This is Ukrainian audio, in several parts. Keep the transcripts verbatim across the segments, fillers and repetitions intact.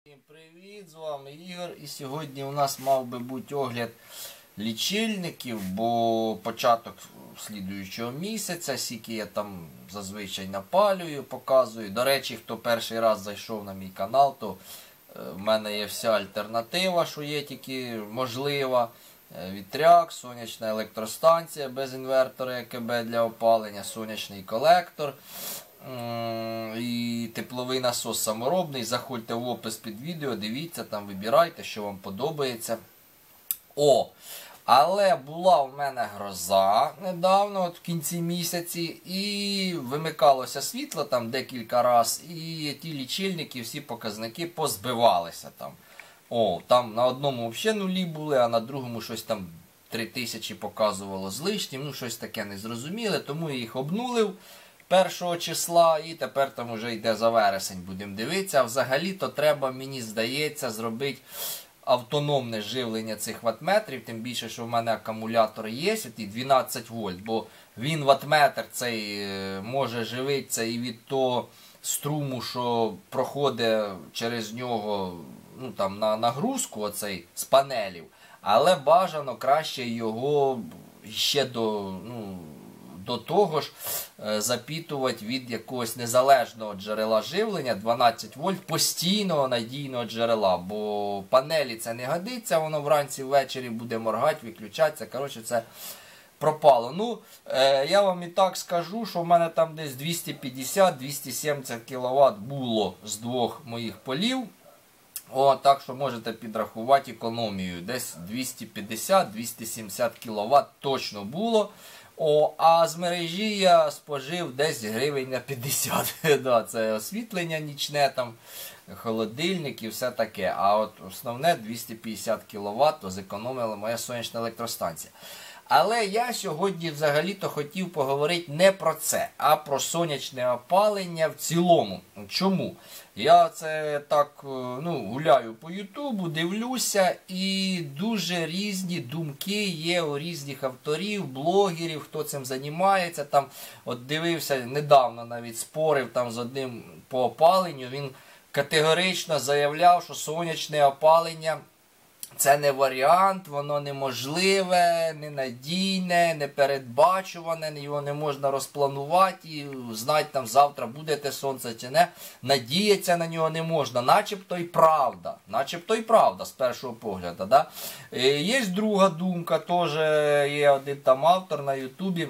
Всім привіт, з вами Ігор, і сьогодні у нас мав би бути огляд лічильників, бо початок слідуючого місяця, скільки я там зазвичай напалюю, показую. До речі, хто перший раз зайшов на мій канал, то в мене є вся альтернатива, що є тільки можлива. Вітряк, сонячна електростанція без інвертора ЕКБ для опалення, сонячний колектор і тепловий насос саморобний. Заходьте в опис під відео, дивіться, там вибирайте, що вам подобається. О! Але була в мене гроза недавно, от в кінці місяці, і вимикалося світло там декілька разів, і ті лічильники, всі показники позбивалися там. О, там на одному взагалі нулі були, а на другому щось там три тисячі показувало з лишнім, ну щось таке незрозуміле, тому я їх обнулив першого числа, і тепер там вже йде за вересень, будемо дивитися. А взагалі-то треба, мені здається, зробити автономне живлення цих ваттметрів, тим більше, що в мене акумулятор є, і дванадцять вольт, бо він ваттметр цей може живитися і від того струму, що проходить через нього, ну там на нагрузку оцей з панелів, але бажано краще його ще до, ну, до того ж запітувати від якогось незалежного джерела живлення, дванадцять вольт, постійного надійного джерела, бо панелі це не годиться, воно вранці ввечері буде моргати, виключатися, коротше це пропало. Ну, е, я вам і так скажу, що в мене там десь двісті п'ятдесят - двісті сімдесят кіловат було з двох моїх полів. О, так що можете підрахувати економію. Десь двісті п'ятдесят - двісті сімдесят кіловат точно було. О, а з мережі я спожив десь гривень на п'ятдесят. Да, це освітлення нічне, там, холодильник і все таке. А от основне двісті п'ятдесят кіловат то зекономила моя сонячна електростанція. Але я сьогодні взагалі-то хотів поговорити не про це, а про сонячне опалення в цілому. Чому? Я це так, ну, гуляю по Ютубу, дивлюся, і дуже різні думки є у різних авторів, блогерів, хто цим займається. Там, от дивився, недавно навіть спорив там з одним по опаленню, він категорично заявляв, що сонячне опалення це не варіант, воно неможливе, ненадійне, непередбачуване, його не можна розпланувати і знати, там завтра буде те сонце чи не. Надіятися на нього не можна, начебто і правда, начебто і правда з першого погляду. Да? Є друга думка, теж є один там автор на Ютубі,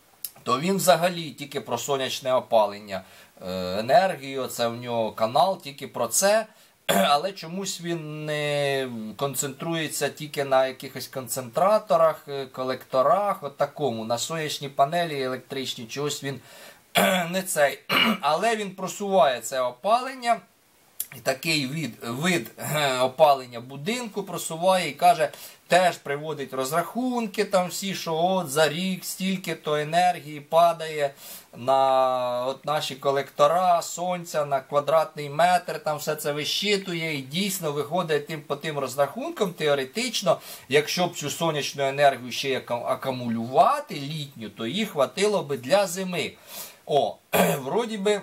то він взагалі тільки про сонячне опалення енергію, це в нього канал тільки про це. Але чомусь він не концентрується тільки на якихось концентраторах, колекторах, от такому, на сонячні панелі електричні, чогось він не цей. Але він просуває це опалення, і такий вид, вид опалення будинку просуває і каже, теж приводить розрахунки там всі, що от за рік стільки-то енергії падає на от наші колектора, сонця, на квадратний метр, там все це вищитує і дійсно виходить тим, по тим розрахункам, теоретично, якщо б цю сонячну енергію ще акумулювати літню, то їй хватило би для зими. О, вроді би,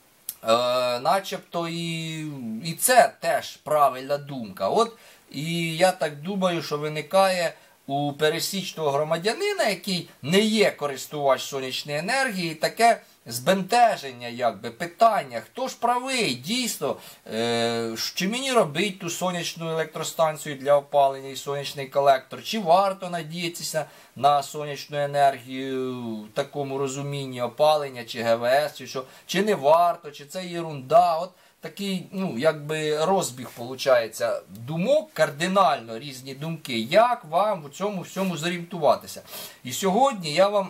Е, начебто і, і це теж правильна думка. От, і я так думаю, що виникає у пересічного громадянина, який не є користувач сонячної енергії, таке збентеження, якби, питання, хто ж правий, дійсно, е, чи мені робити ту сонячну електростанцію для опалення і сонячний колектор, чи варто надіятися на сонячну енергію в такому розумінні опалення, чи ГВС, чи що, чи не варто, чи це єрунда. От такий, ну, якби розбіг, виходить, думок, кардинально різні думки, як вам у цьому всьому зорієнтуватися. І сьогодні я вам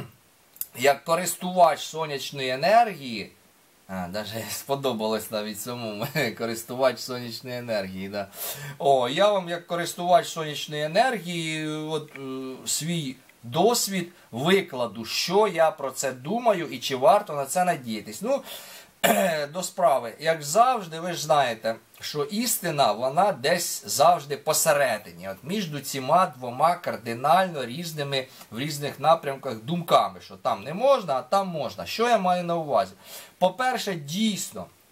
як користувач сонячної енергії, а, навіть сподобалось навіть самому, користувач сонячної енергії, да. О, я вам як користувач сонячної енергії, от, е, свій досвід викладу, що я про це думаю і чи варто на це надіятись. Ну, до справи, як завжди, ви ж знаєте, що істина, вона десь завжди посередині, от між цими двома кардинально різними в різних напрямках думками, що там не можна, а там можна. Що я маю на увазі? По-перше, дійсно,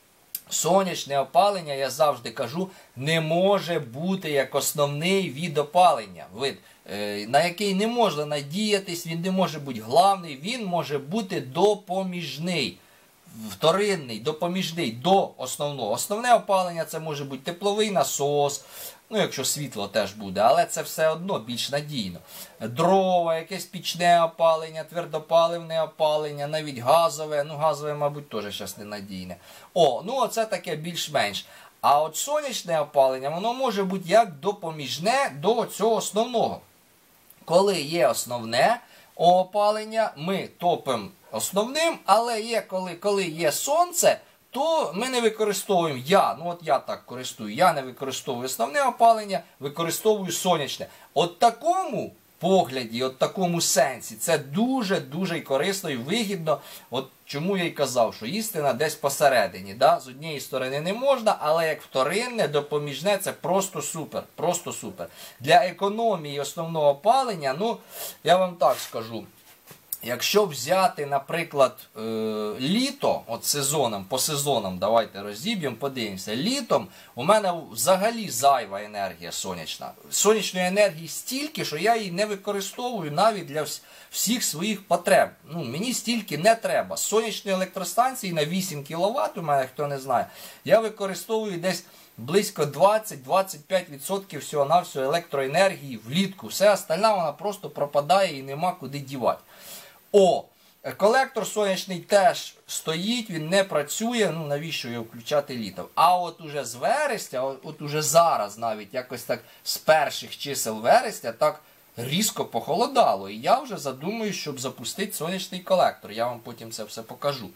сонячне опалення, я завжди кажу, не може бути як основний від опалення, вид, на який не можна надіятись, він не може бути главний, він може бути допоміжний, вторинний, допоміжний до основного. Основне опалення це може бути тепловий насос, ну якщо світло теж буде, але це все одно більш надійно. Дрова, якесь пічне опалення, твердопаливне опалення, навіть газове, ну газове, мабуть, теж зараз ненадійне. О, ну оце таке більш-менш. А от сонячне опалення, воно може бути як допоміжне до цього основного. Коли є основне опалення, ми топимо основним, але є, коли, коли є сонце, то ми не використовуємо, я, ну от я так користую, я не використовую основне опалення, використовую сонячне. От такому погляді, от такому сенсі, це дуже-дуже корисно і вигідно. От чому я й казав, що істина десь посередині. Да? З однієї сторони не можна, але як вторинне, допоміжне, це просто супер, просто супер. Для економії основного опалення, ну, я вам так скажу, якщо взяти, наприклад, е, літо, от сезоном, по сезонам, давайте розіб'ємо, подивимося. Літом у мене взагалі зайва енергія сонячна. Сонячної енергії стільки, що я її не використовую навіть для всіх своїх потреб. Ну, мені стільки не треба. З сонячної електростанції на вісім кіловат, у мене, хто не знає, я використовую десь близько двадцять-двадцять п'ять відсотків всього-навсього електроенергії влітку. Все остальне вона просто пропадає і нема куди дівати. О, колектор сонячний теж стоїть, він не працює, ну навіщо його включати літом. А от уже з вересня, от уже зараз навіть, якось так з перших чисел вересня, так різко похолодало. І я вже задумую, щоб запустити сонячний колектор. Я вам потім це все покажу.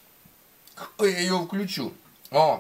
Ой, я його включу. О.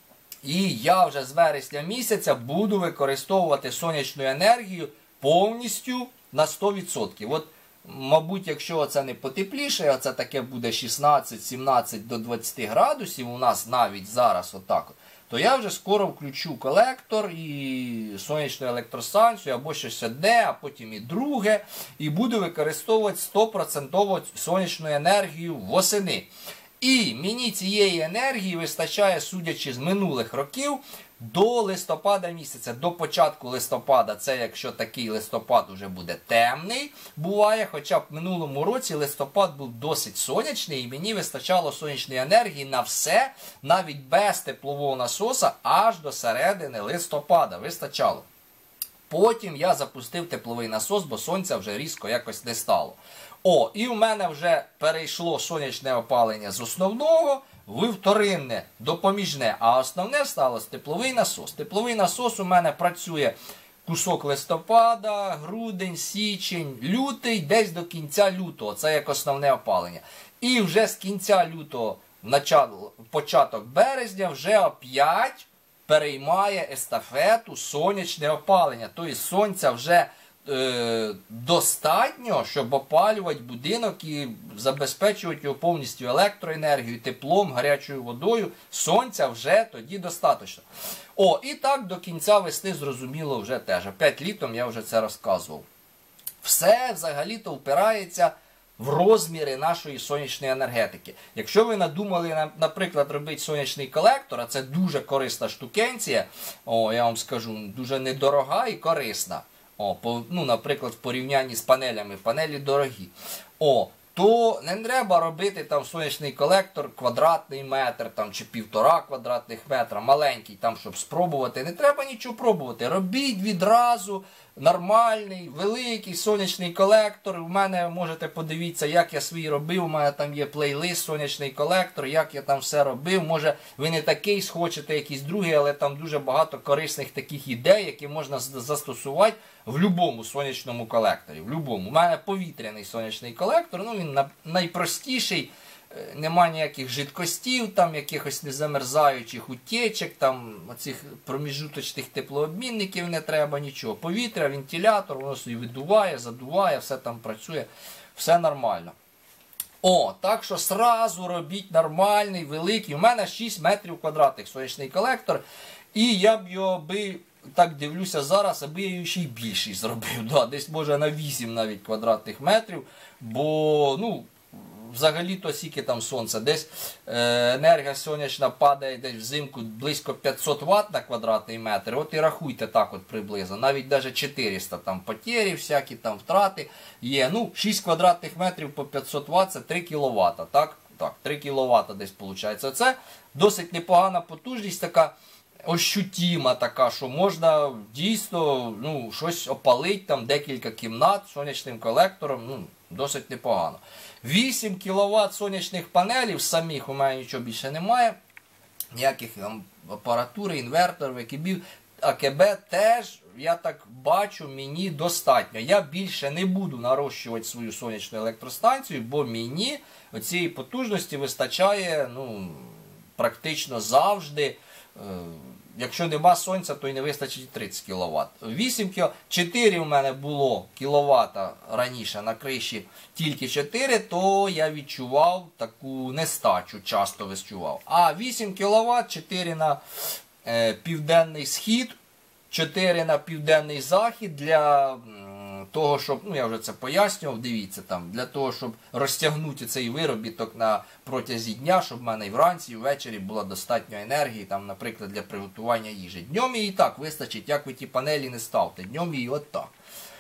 І я вже з вересня місяця буду використовувати сонячну енергію повністю на сто відсотків. От, мабуть, якщо це не потепліше, а це таке буде шістнадцять-сімнадцять до двадцяти градусів, у нас навіть зараз отак, то я вже скоро включу колектор і сонячну електростанцію, або щось одне, а потім і друге, і буду використовувати сто відсотків сонячну енергію восени. І мені цієї енергії вистачає, судячи з минулих років, до листопада місяця, до початку листопада. Це якщо такий листопад уже буде темний, буває, хоча б в минулому році листопад був досить сонячний, і мені вистачало сонячної енергії на все, навіть без теплового насоса, аж до середини листопада вистачало. Потім я запустив тепловий насос, бо сонця вже різко якось не стало. О, і в мене вже перейшло сонячне опалення з основного в вторинне, допоміжне, а основне сталося тепловий насос. Тепловий насос у мене працює кусок листопада, грудень, січень, лютий, десь до кінця лютого. Це як основне опалення. І вже з кінця лютого, початок березня, вже опять переймає естафету сонячне опалення. Тобто сонця вже е, достатньо, щоб опалювати будинок і забезпечувати його повністю електроенергією, теплом, гарячою водою. Сонця вже тоді достатньо. О, і так до кінця весни, зрозуміло, вже теж. Опять літом я вже це розказував. Все взагалі-то впирається в розміри нашої сонячної енергетики. Якщо ви надумали, наприклад, робити сонячний колектор, а це дуже корисна штукенція, о, я вам скажу, дуже недорога і корисна. О, по, ну, наприклад, в порівнянні з панелями. Панелі дорогі. О, то не треба робити там сонячний колектор квадратний метр там, чи півтора квадратних метра, маленький, там, щоб спробувати. Не треба нічого пробувати. Робіть відразу нормальний, великий сонячний колектор. У мене, можете подивитися, як я свій робив. У мене там є плейлист сонячний колектор, як я там все робив. Може, ви не такий схочете, якийсь другий, але там дуже багато корисних таких ідей, які можна застосувати в будь-якому сонячному колекторі. В будь-якому. У мене повітряний сонячний колектор, ну він найпростіший, нема ніяких жидкостів, там якихось незамерзаючих утечок, там оцих проміжуточних теплообмінників не треба, нічого. Повітря, вентилятор, воно собі видуває, задуває, все там працює, все нормально. О, так що сразу робіть нормальний, великий. У мене шість метрів квадратних сонячний колектор, і я б його би, так дивлюся зараз, аби я його ще й більший зробив. Да, десь може на вісім навіть квадратних метрів, бо, ну, взагалі-то скільки там сонце, десь е, енергія сонячна падає десь взимку близько п'ятсот ватт на квадратний метр. От і рахуйте так от приблизно. Навіть навіть чотириста там потері, всякі там втрати є. Ну, шість квадратних метрів по п'ятсот ватт це три кіловата. Так, так, три кіловата десь виходить. Це досить непогана потужність така. Ощутіма така, що можна дійсно ну, щось опалити, там декілька кімнат сонячним колектором, ну, досить непогано. вісім кіловат сонячних панелів самих, у мене нічого більше немає, ніяких там апаратури, інверторів, екібів, АКБ теж, я так бачу, мені достатньо. Я більше не буду нарощувати свою сонячну електростанцію, бо мені цієї потужності вистачає ну, практично завжди. Якщо нема сонця, то й не вистачить тридцять кіловат. вісім кіловат, чотири в мене було кіловата раніше на криші, тільки чотири, то я відчував таку нестачу, часто відчував. А вісім кіловат, чотири на е, південний схід, чотири на південний захід для того, щоб, ну я вже це пояснював, дивіться там, для того, щоб розтягнути цей виробіток на протязі дня, щоб в мене і вранці, і ввечері було достатньо енергії, там, наприклад, для приготування їжі. Днем її і так вистачить, як ви ті панелі не ставте, днем її от так.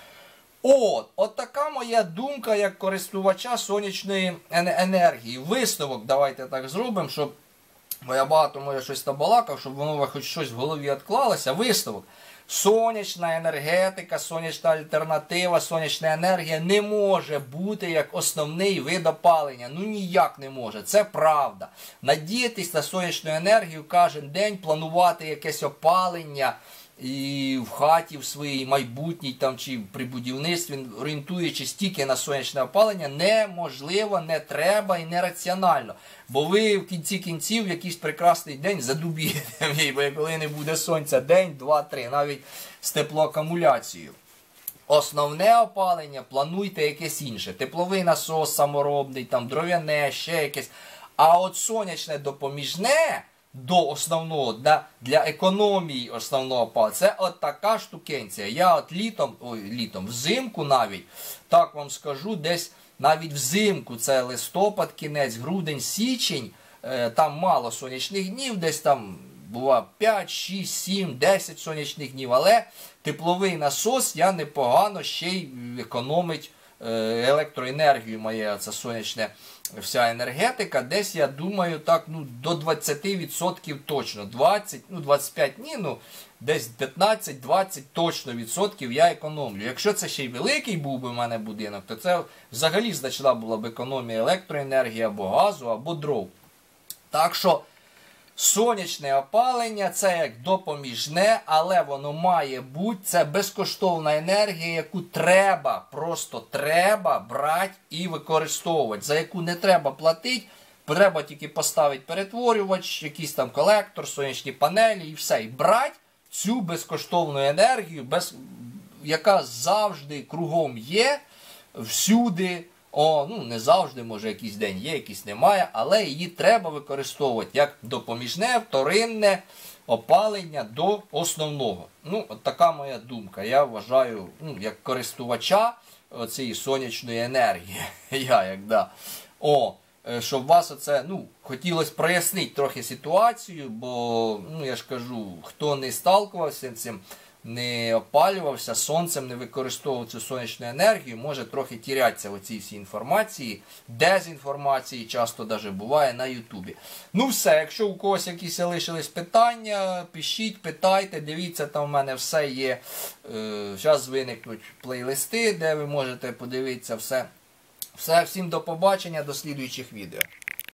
От, от така моя думка, як користувача сонячної енергії. Висновок давайте так зробимо, щоб, бо я багато може щось табалакав, щоб воно хоч щось в голові відклалося. Висновок. Сонячна енергетика, сонячна альтернатива, сонячна енергія не може бути як основний вид опалення. Ну ніяк не може. Це правда. Надіятись на сонячну енергію кожен день, планувати якесь опалення і в хаті в своїй майбутній там, чи при будівництві, орієнтуючись тільки на сонячне опалення, неможливо, не треба і нераціонально. Бо ви в кінці кінців в якийсь прекрасний день задубієте, бо коли не буде сонця, день, два, три, навіть з теплоакумуляцією. Основне опалення плануйте якесь інше. Тепловий насос саморобний, там дров'яне, ще якесь. А от сонячне допоміжне до основного, для, для економії основного опалення, це от така штукенція. Я от літом, ой, літом, взимку навіть, так вам скажу, десь навіть взимку, це листопад, кінець, грудень, січень, е, там мало сонячних днів, десь там бува п'ять, шість, сім, десять сонячних днів, але тепловий насос я непогано ще й економить е, електроенергію моє, це сонячне, вся енергетика, десь, я думаю, так, ну, до двадцяти відсотків точно, двадцять, ну, двадцять п'ять, ні, ну, десь п'ятнадцять-двадцять точно відсотків я економлю. Якщо це ще й великий був би в мене будинок, то це взагалі значна була б економія електроенергії, або газу, або дров. Так що, сонячне опалення – це як допоміжне, але воно має бути, це безкоштовна енергія, яку треба, просто треба брати і використовувати, за яку не треба платити, треба тільки поставити перетворювач, якийсь там колектор, сонячні панелі і все. І брати цю безкоштовну енергію, без, яка завжди кругом є, всюди. О, ну не завжди, може якийсь день є, якийсь немає, але її треба використовувати як допоміжне, вторинне опалення до основного. Ну, от така моя думка. Я вважаю, ну, як користувача цієї сонячної енергії. Я як, да. О, щоб вас оце, ну, хотілося прояснити трохи ситуацію, бо, ну, я ж кажу, хто не сталкувався з цим, не опалювався сонцем, не використовував цю сонячну енергію, може трохи тірятися в цій всій інформації, дезінформації часто навіть буває на Ютубі. Ну все, якщо у когось якісь лишились питання, пишіть, питайте, дивіться, там в мене все є. Зараз виникнуть плейлисти, де ви можете подивитися все. Все, всім до побачення, до слідуючих відео.